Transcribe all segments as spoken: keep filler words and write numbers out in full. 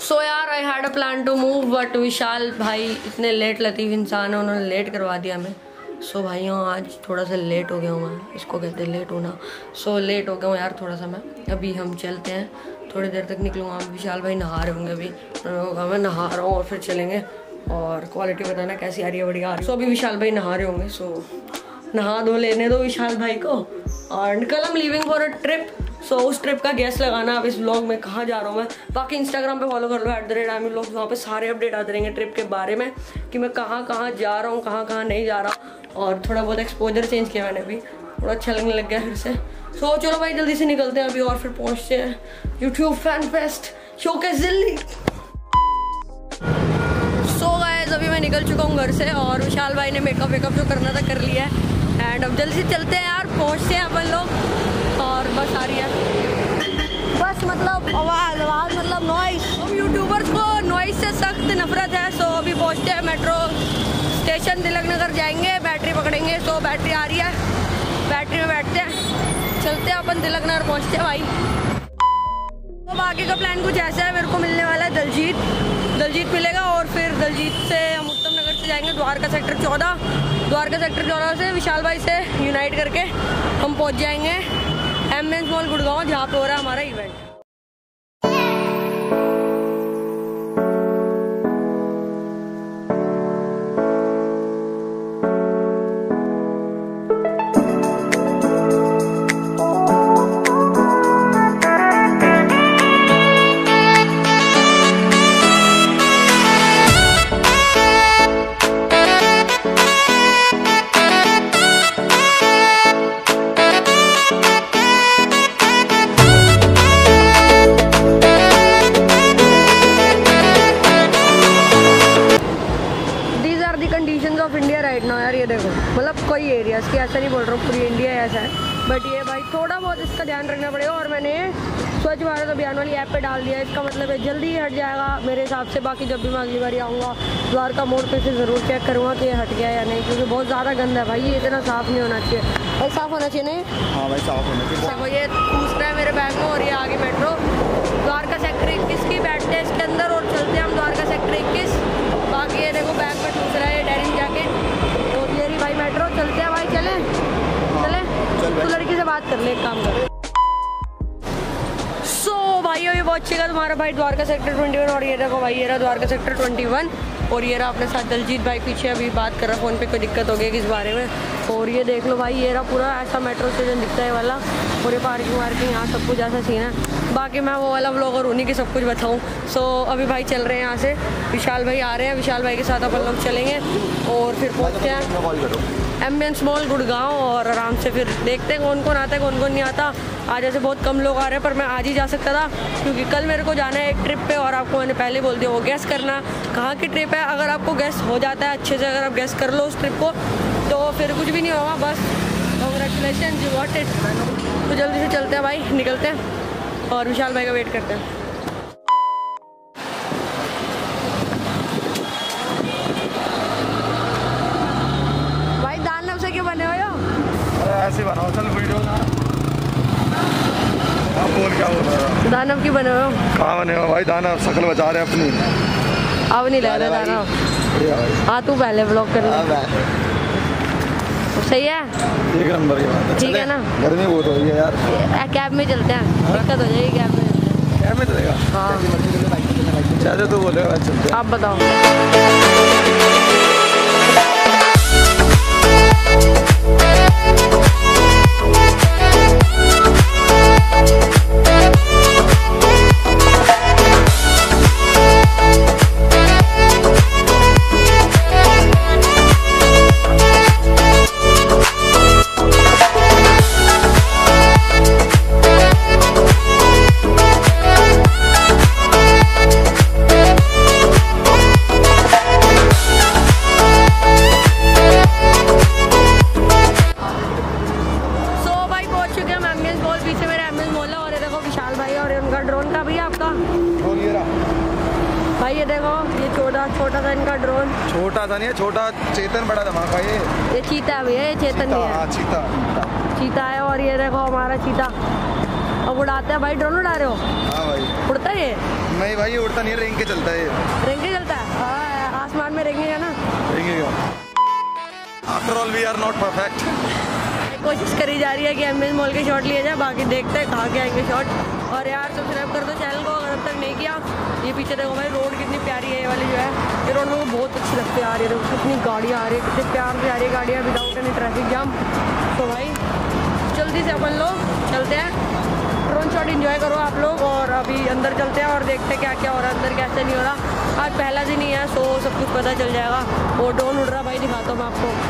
सो यार I had a plan to move but Vishal भाई इतने लेट लतीफ़ इंसान है, उन्होंने लेट करवा दिया हमें। सो so, भाई हाँ आज थोड़ा सा लेट हो गया हूँ मैं, इसको कहते हैं लेट होना। सो so, लेट हो गया हूँ यार थोड़ा सा मैं। अभी हम चलते हैं, थोड़ी देर तक निकलूँगा। विशाल भाई नहा रहे होंगे अभी, तो मैं नहा रहा हूँ और फिर चलेंगे। और क्वालिटी बताना कैसी आ रही है, बढ़िया आ रही है। सो so, अभी विशाल भाई नहा रहे होंगे, सो so, नहा धो लेने दो विशाल भाई को। और कल हम leaving for a trip. So उस ट्रिप का गेस लगाना अब इस व्लॉग में कहाँ जा रहा हूँ मैं। बाकी इंस्टाग्राम पे फॉलो कर लो एट द रेट आमी व्लॉग्स, वहाँ पे सारे अपडेट आते रहेंगे ट्रिप के बारे में कि मैं कहाँ कहाँ जा रहा हूँ, कहाँ कहाँ नहीं जा रहा। और थोड़ा बहुत एक्सपोजर चेंज किया मैंने भी, थोड़ा अच्छा लगने लग गया फिर से। सो so, चलो भाई जल्दी से निकलते हैं अभी और फिर पहुँचते हैं YouTube fan fest showcase Delhi. So guys अभी मैं निकल चुका हूँ घर से और विशाल भाई ने मेकअप वेकअप जो करना था कर लिया है। एंड अब जल्दी से चलते हैं यार, पहुँचते हैं अपन लोग। और बस आ रही है बस, मतलब आवाज़ आवाज़ मतलब नॉइस। अब यूट्यूबर्स को नॉइस से सख्त नफरत है। सो अभी पहुँचते हैं मेट्रो स्टेशन तिलक नगर जाएंगे, बैटरी पकड़ेंगे। सो बैटरी आ रही है, बैटरी में बैठते हैं, चलते हैं अपन तिलक नगर पहुँचते हैं भाई। अब आगे का प्लान कुछ ऐसा है, मेरे को मिलने वाला है दलजीत, दलजीत मिलेगा और फिर दलजीत से हम उत्तम नगर से जाएंगे द्वारका सेक्टर चौदह, द्वारका सेक्टर चौदह से विशाल भाई से यूनाइट करके हम पहुंच जाएंगे एमएस मॉल गुड़गांव, जहाँ पे हो रहा है हमारा इवेंट। ऑफ इंडिया राइट ना यार, ये देखो मतलब कोई एरिया की ऐसा नहीं बोल रहा हूँ पूरी इंडिया ऐसा है, बट ये भाई थोड़ा बहुत इसका ध्यान रखना पड़ेगा। और मैंने स्वच्छ भारत अभियान वाली ऐप पे डाल दिया है, इसका मतलब है जल्दी ही हट जाएगा मेरे हिसाब से। बाकी जब भी मैं अगली बार आऊँगा द्वारका मोड़ पे से ज़रूर चेक करूँगा कि ये हट गया या नहीं, क्योंकि बहुत ज़्यादा गंदा है भाई, ये इतना साफ़ नहीं होना चाहिए भाई। साफ़ होना चाहिए नहीं? हाँ भाई साफ़ होना चाहिए। देखो ये पूछ रहा है मेरे बैग में। और ये आगे मेट्रो द्वारका सेक्टर इक्कीस की, बैठते हैं इसके अंदर और चलते हैं हम द्वारका सेक्टर इक्कीस। बाकी ये देखो बैग में पूछ रहा है डेनिम जैकेट। तो ये रही भाई मेट्रो, चलते हैं भाई। चले चले चल तू लड़की से बात कर ले, एक काम कर। सो so, भाई अभी पहुंचेगा तुम्हारा भाई द्वारका सेक्टर इक्कीस। और ये देखो भाई ये रहा द्वारका सेक्टर इक्कीस। और ये रहा अपने साथ दलजीत भाई पीछे, अभी बात कर रहा फ़ोन पे, कोई दिक्कत हो गई किस बारे में। और ये देख लो भाई ये रहा पूरा ऐसा मेट्रो स्टेशन दिखता है वाला, और ये पार्किंग वार्किंग यहाँ सब कुछ ऐसा सीन है। बाकी मैं वो वाला व्लॉगर उन्हीं की सब कुछ बताऊँ। सो so, अभी भाई चल रहे हैं यहाँ से, विशाल भाई आ रहे हैं, विशाल भाई के साथ अपन लोग चलेंगे और फिर पहुँचते हैं एम्बियंस मॉल गुड़गांव। और आराम से फिर देखते हैं कौन कौन आता है कौन कौन नहीं आता। आज ऐसे बहुत कम लोग आ रहे हैं, पर मैं आज ही जा सकता था क्योंकि कल मेरे को जाना है एक ट्रिप पे। और आपको मैंने पहले बोल दिया वो गैस करना कहाँ की ट्रिप है। अगर आपको गैस हो जाता है अच्छे से, अगर आप गैस कर लो उस ट्रिप को, तो फिर कुछ भी नहीं होगा, बस कांग्रेचुलेशन यू गॉट इट। तो जल्दी से चलते हैं भाई, निकलते हैं और विशाल भाई का वेट करते हैं। भाई दानव से क्यों बने हो? ऐसे बनाओ चल वीडियो ना। आप बोल क्या बोल रहा है? दानव की बने हो? कहाँ बने हो भाई? दानव शक्ल बचा रहे अपनी, अब नहीं लग रहा दानव। हाँ तू पहले ब्लॉग कर ले, सही है, एक नंबर की बात है। ठीक है ना? गर्मी बहुत हो रही है यार, कैब में चलते हैं, दिक्कत हो जाएगी कैब में। कैब में चलेगा? हाँ चाचा तो बोलेगा चलते हैं। आप बताओ। ड्रोन का भी आपका ड्रोन ये रहा भाई, ये देखो ये छोटा छोटा सा इनका ड्रोन। छोटा सा नहीं है, छोटा चेतन बड़ा धमाका ये। ये चीता भी है, ये चेतन नहीं है। चीता चीता है। और ये देखो हमारा चीता, अब उड़ाते हैं भाई। ड्रोन उड़ा रहे हो? हाँ भाई। उड़ता है ये? नहीं भाई ये उड़ता नहीं है, रेंग के चलता है ये। रेंग के चलता है? हाँ, आसमान में रेंगेगा ना। रेंगेगा। After all we are not perfect. कोशिश करी जा रही है कि एमएस मॉल के शॉट लिए जाए, बाकी देखते हैं कहाँ के आएंगे शॉट। और यार सब्सक्राइब कर दो चैनल को अगर अब तक नहीं किया। ये पीछे देखो भाई रोड कितनी प्यारी है, ये वाली जो है ये रोड मेरे को बहुत अच्छी लगती है। आ रही है देखो कितनी गाड़ियाँ आ रही है, कितने प्यार से आ रही है गाड़ियाँ विदाउट एनी ट्रैफिक जाम। तो भाई जल्दी से अपन लोग चलते हैं, ड्रोन शॉट एंजॉय करो आप लोग। और अभी अंदर चलते हैं और देखते हैं क्या क्या हो रहा है अंदर, कैसे नहीं हो रहा। आज पहला दिन ही है, सो सब कुछ पता चल जाएगा। वो ड्रोन उड़ रहा भाई, दिखाता हूँ मैं आपको।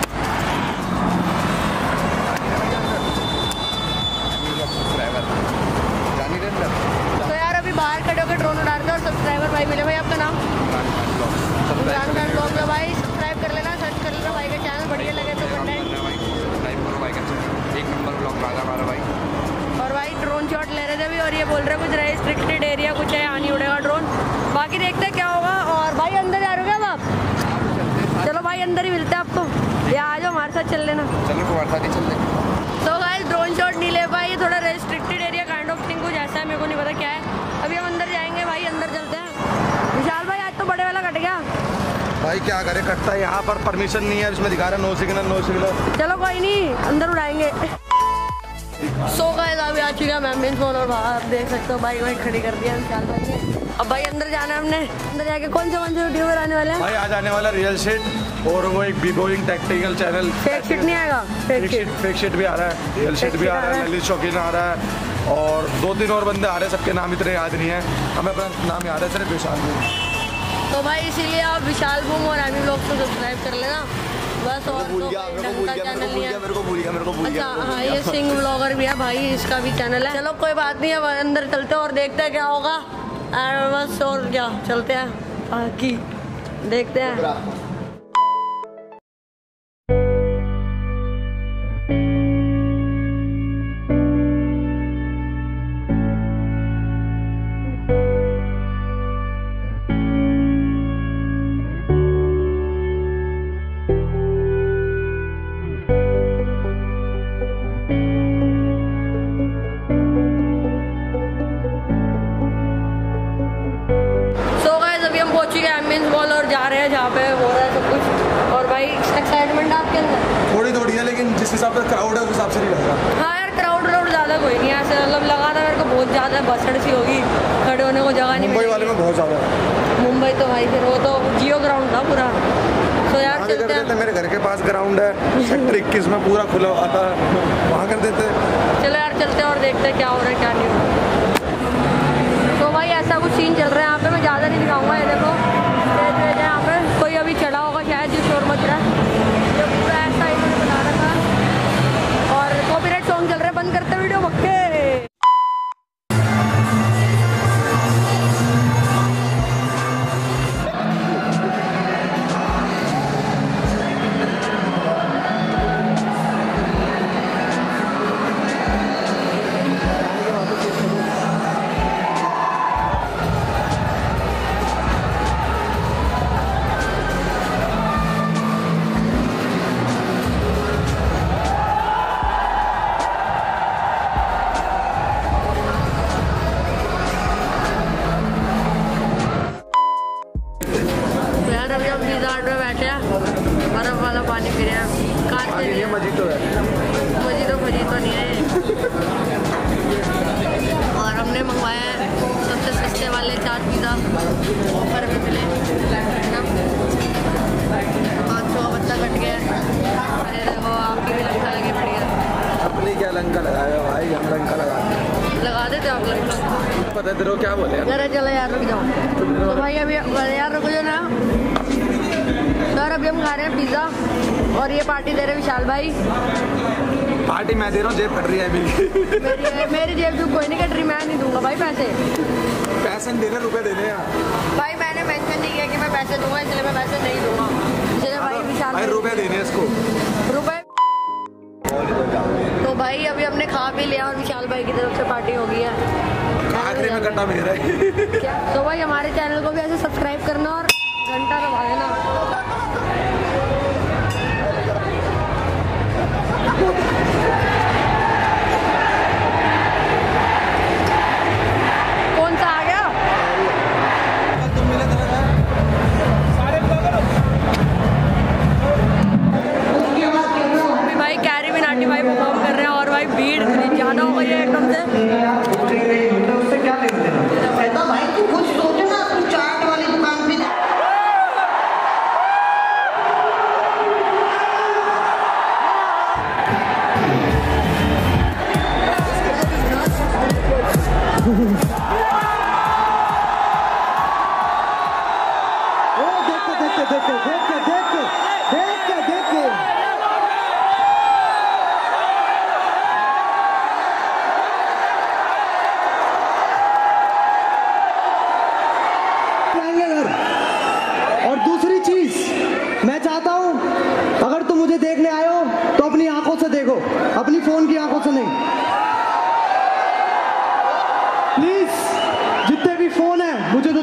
तो यार अभी बाहर खड़े होकर ड्रोन उड़ा रहे थे और सब्सक्राइबर भाई मिले। भाई आपका नाम? इमरान खान ब्लॉग में। भाई सब्सक्राइब कर लेना, सर्च कर लेना भाई का चैनल, बढ़िया लगे तो कंटेंट एक नंबर ब्लॉग आ हमारा भाई। और भाई ड्रोन शॉट ले रहे थे अभी, और ये बोल रहे कुछ रेस्ट्रिक्टेड एरिया कुछ है, यहाँ नहीं उड़ेगा ड्रोन। बाकी देखते हैं क्या होगा। और भाई अंदर जा रहे हो क्या आप? चलो भाई अंदर ही मिलते हैं आपको, या आ जाओ हमारे साथ चल लेना। चलो हमारे साथ ही चल लेंगे। तो गाइस ड्रोन शॉट नहीं ले पाए, ये थोड़ा restricted area kind of thing कुछ ऐसा है, मेरे को नहीं पता क्या है। अभी हम अंदर जाएंगे भाई, अंदर चलते हैं। विशाल भाई आज तो बड़े वाला कट गया भाई, क्या करे कटता है। यहाँ पर परमिशन नहीं है, इसमें दिखा रहा है नो सिग्नल नो सिग्नल। चलो कोई नहीं, अंदर उड़ाएंगे। सो गाइस अभी आ चुका मैं मेन फोन, और बाहर देख सकते हो बाइक वाइक खड़ी कर दिया विशाल भाई ने। अब भाई अंदर जाना है हमने। अंदर जाके कौन से कौन से यूट्यूबर आने वाले हैं भाई? आज आने वाला रियल शिट और वो एक बिगोइंग टेक्निकल चैनल। फेक शिट नहीं आएगा? फेक शिट फेक शिट भी आ रहा है, रियल शिट भी आ रहा है, ललित शौकीन आ रहा है, और दो तीन और बंदे आ रहे हैं। सबके नाम इतने याद नहीं है, हमें अपना नाम याद है सिर्फ विशाल बूम। तो भाई इसीलिए आप विशाल बूम और एमी ब्लॉग को सब्सक्राइब कर लेना बस। और तो ढंग का चैनल नहीं है। मेरे को भूल गया, मेरे को भूल गया। अच्छा हाँ, ये सिंह ब्लॉगर भी है भाई, इसका भी चैनल है। चलो कोई बात नहीं है, अंदर चलते हैं और देखते हैं क्या होगा। बस और क्या, चलते हैं बाकी देखते हैं। मॉल और जा रहे हैं जहाँ पे हो रहा है सब कुछ। और भाई एक्साइटमेंट आपके अंदर थोड़ी थोड़ी है, लेकिन जिस हिसाब से क्राउड है उस हिसाब से नहीं लग रहा। हाँ यार क्राउड व्राउड ज़्यादा कोई नहीं है ऐसे, मतलब लगा था मेरे को बहुत ज़्यादा बसड़ सी होगी, खड़े होने को जगह नहीं। मुंबई वाले में बहुत ज़्यादा है। मुंबई तो भाई फिर वो तो जियो ग्राउंड था पूरा। तो यार चलते हैं, मेरे घर के पास ग्राउंड है सेक्टर इक्कीस में, पूरा खुला आता है, वहाँ कर देते। चलो यार चलते हैं और देखते हैं क्या हो रहा है क्या नहीं हो रहा। तो भाई ऐसा कुछ सीन चल रहा है यहाँ पे, मैं ज़्यादा नहीं दिखाऊंगा। ये देखो स्टेज वेज है यहाँ पे, कोई अभी चढ़ा होगा शायद जो शोर मच रहा है, ये पूरा ऐसा इन्होंने बना रखा है। और कॉपीराइट सॉन्ग चल रहा है, बंद करते वीडियो पक्के। बर्फ वाला पानी पी रहे हैं, काटते नहीं है। मजीतो है, मजीतो मजीतो नहीं है। और हमने मंगवाया है सबसे सस्ते वाले चाट पिज़्ज़ा, ऑफर में मिले पाँच सौ बच्चा कट गया। अरे देखो आपकी भी लंका लगे बढ़िया। अपनी क्या लंका लगाया भाई, हम लंका लगा लगा देते आप लंका, पता तेरे क्या बोले। अरे चलो यार रुक जाओ। तो भाई अभी यार रुक जाओ ना सर, अभी हम खा रहे हैं पिज़्ज़ा और ये पार्टी दे रहे विशाल भाई। पार्टी मैं दे रहा हूँ, जेब फट रही है मेरी। मेरी मेरी जेब जो कोई नहीं कट रही, मैं नहीं दूंगा भाई पैसे। पैसे देने रुपए देने यार भाई मैंने मेंशन नहीं किया कि मैं पैसे दूंगा, इसलिए मैं पैसे नहीं दूंगा। इसलिए भाई विशाल भाई रुपए देने इसको, रुपए। तो भाई अभी हमने खा भी लिया और विशाल भाई की तरफ से पार्टी हो गई है। आखिरी में कट्टा मेरा है क्या? तो भाई हमारे चैनल को भी ऐसे सब्सक्राइब करना और घंटा दबा देना। कौन सा आ गया?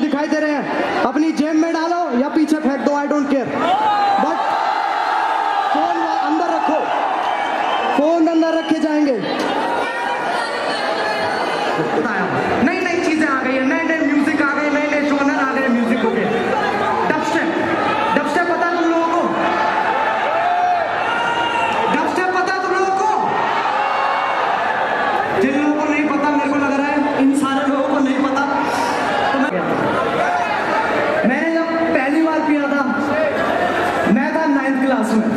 दिखाई दे रहे हैं अपनी जेब में डालो या पीछे फेंक दो, I don't care, but phone अंदर रखो, फोन अंदर रखे जाएंगे। नई नई चीजें आ गई है, नए नए म्यूजिक आ गए, नए नए जॉनर आ गए म्यूजिक के। डबस्टेप, डबस्टेप पता तुम लोगों को? डबस्टेप पता तुम लोगों को? जिन लोगों को नहीं पता, मेरे को लग रहा है इन सारे लोगों को नहीं पता। तो मैं मैंने जब पहली बार पिया था, मैं था नाइन्थ क्लास में।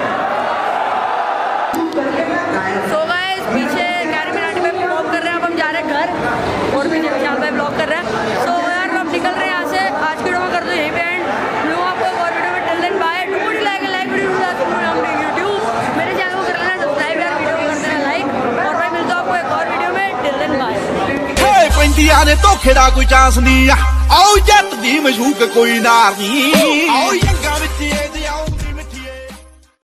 सो गाइस पीछे कैरी मिनाटी में ब्लॉग कर रहे हैं, अब हम जा रहे हैं घर और पीछे विशाल भाई ब्लॉग कर रहे हैं। सो यार हम निकल रहे हैं यहाँ से, आज की वीडियो में कर दो यहीं पे एंड, मिलूँ आपको एक और वीडियो में। Till then bye, do good like like video YouTube मेरे चैनल को कर लेना सब्सक्राइब यार, वीडियो को कर देना लाइक, और भाई मिलता हूँ आपको एक और वीडियो में। Till then bye. ਪੈਂਦੀਆਂ ਨੇ ਧੋਖੇ ਦਾ ਕੋਈ ਚਾਂਸ ਨਹੀਂ ਆ, ਆਓ ਜੱਟ ਦੀ ਮਸ਼ੂਕ ਕੋਈ ਨਾਰ ਨਹੀਂ, ਆਓ